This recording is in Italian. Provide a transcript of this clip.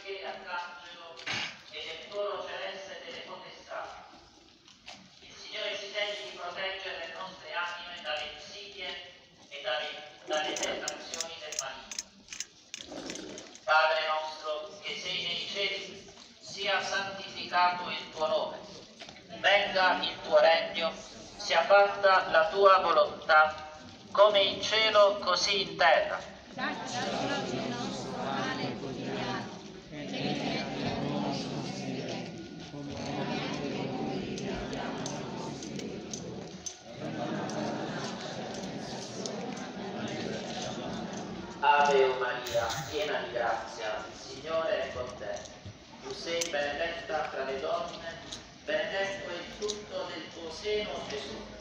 Michele Arcangelo e del coro celeste delle potestà. Il Signore si degni di proteggere le nostre anime dalle insidie e dalle tentazioni del maligno. Padre nostro che sei nei cieli, sia santificato il tuo nome. Venga il tuo regno, sia fatta la tua volontà, come in cielo così in terra. Dacci oggi il nostro pane quotidiano e rimetti a noi i nostri debiti, come anche noi rimettiamo ai nostri debitori. Ave Maria, piena di grazia, il Signore è con te. Tu sei benedetta tra le donne, benedetto è il frutto del tuo seno, Gesù.